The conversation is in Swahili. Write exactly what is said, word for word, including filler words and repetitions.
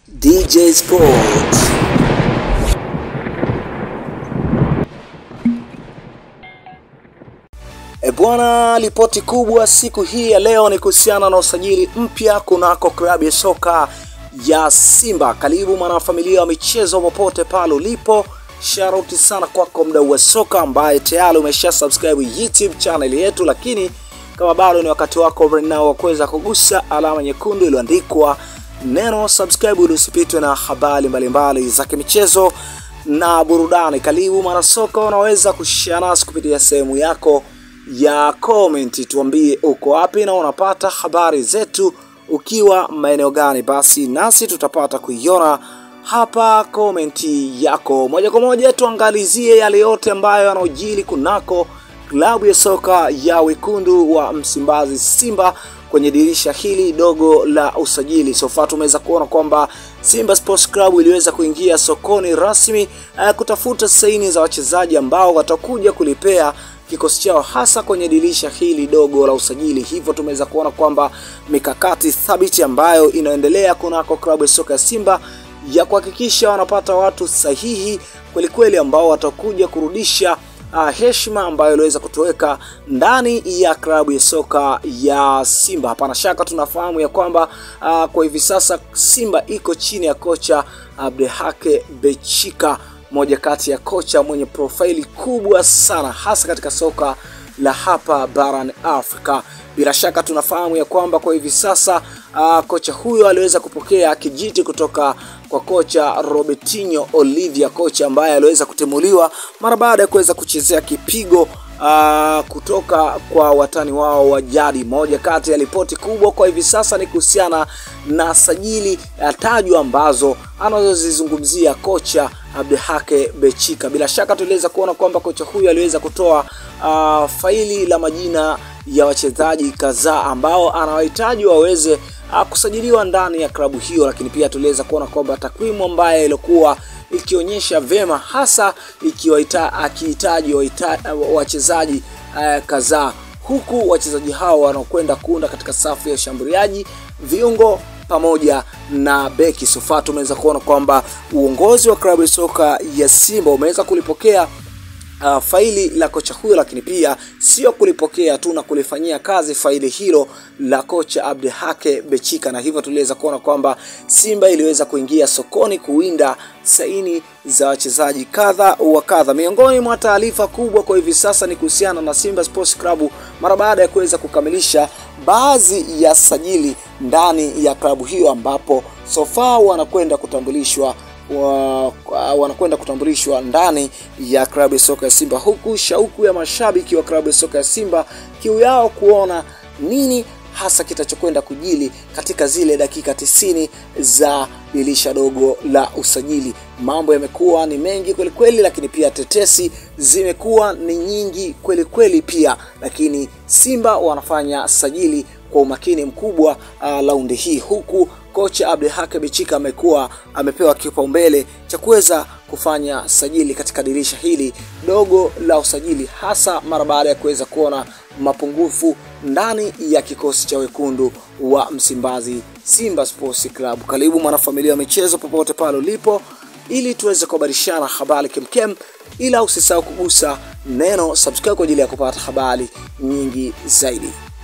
D J Sports. E bwana, ripoti kubwa siku hii ya leo ni kuhusiana na usajili mpya kunako klabu ya soka ya Simba. Karibu mwanafamilia wa michezo popote pale ulipo. Shout sana kwako mdau wa soka ambaye tayari umesha subscribe YouTube channel yetu, lakini kama bado ni wakati wako right now wa kuweza kugusa alama nyekundu iliyoandikwa neno subscribe ili usipitwe na habari mbalimbali za michezo na burudani. Karibu mwana soka, unaweza kushare nasi kupitia sehemu yako ya comment, tuambie uko wapi na unapata habari zetu ukiwa maeneo gani, basi nasi tutapata kuiona hapa komenti yako. Moja kwa moja tuangalizie yale yote ambayo yanojili kunako klabu ya soka ya wekundu wa Msimbazi Simba kwenye dirisha hili dogo la usajili. So far tumeweza kuona kwamba Simba Sports Club iliweza kuingia sokoni rasmi uh, kutafuta saini za wachezaji ambao watakuja kulipea kikosi chao hasa kwenye dirisha hili dogo la usajili. Hivyo tumeweza kuona kwamba mikakati thabiti ambayo inaendelea kunako klabu ya soka ya Simba ya kuhakikisha wanapata watu sahihi kweli kweli ambao watakuja kurudisha Uh, heshima ambayo iliweza kutoweka ndani ya klabu ya soka ya Simba. Hapana shaka tunafahamu ya kwamba uh, kwa hivi sasa Simba iko chini ya kocha Abdelhake Bechika, moja kati ya kocha mwenye profile kubwa sana hasa katika soka la hapa barani Afrika. Bila shaka tunafahamu ya kwamba kwa hivi sasa uh, kocha huyo aliweza kupokea kijiti kutoka kwa kocha Robertinho Olivia, kocha ambaye aliweza kutimuliwa mara baada ya kuweza kuchezea kipigo uh, kutoka kwa watani wao wa jadi. Moja kati ya ripoti kubwa kwa hivi sasa ni kuhusiana na sajili uh, tajwa ambazo anazozizungumzia kocha Abdelhake Bechika. Bila shaka tuliweza kuona kwamba kocha huyu aliweza kutoa uh, faili la majina ya wachezaji kadhaa ambao anawahitaji waweze uh, kusajiliwa ndani ya klabu hiyo, lakini pia tuliweza kuona kwamba takwimu ambayo ilikuwa ikionyesha vema hasa ikiwa akihitaji wachezaji uh, kadhaa, huku wachezaji hao wanaokwenda kuunda katika safu ya ushambuliaji, viungo pamoja na beki. Sofa tumeweza kuona kwamba uongozi wa klabu ya soka ya Simba umeweza kulipokea Uh, faili la kocha huyo, lakini pia sio kulipokea tu na kulifanyia kazi faili hilo la kocha Abdelhake Bechika, na hivyo tuliweza kuona kwamba Simba iliweza kuingia sokoni kuwinda saini za wachezaji kadha wa kadha. Miongoni mwa taarifa kubwa kwa hivi sasa ni kuhusiana na Simba Sports Club mara baada ya kuweza kukamilisha baadhi ya sajili ndani ya klabu hiyo, ambapo sofa wanakwenda kutambulishwa wa wanakwenda kutambulishwa ndani ya klabu ya soka ya Simba, huku shauku ya mashabiki wa klabu ya soka ya Simba kiu yao kuona nini hasa kitachokwenda kujili katika zile dakika tisini za dirisha dogo la usajili. Mambo yamekuwa ni mengi kweli kweli, lakini pia tetesi zimekuwa ni nyingi kweli kweli pia, lakini Simba wanafanya sajili kwa umakini mkubwa uh, laundi hii, huku kocha Abdelhake Bechika amekuwa amepewa kipaumbele cha kuweza kufanya sajili katika dirisha hili dogo la usajili, hasa mara baada ya kuweza kuona mapungufu ndani ya kikosi cha wekundu wa Msimbazi Simba Sports Club. Karibu mwanafamilia wa michezo popote pale ulipo ili tuweze kubadilishana habari kemkem, ila usisahau kugusa neno subscribe kwa ajili ya kupata habari nyingi zaidi.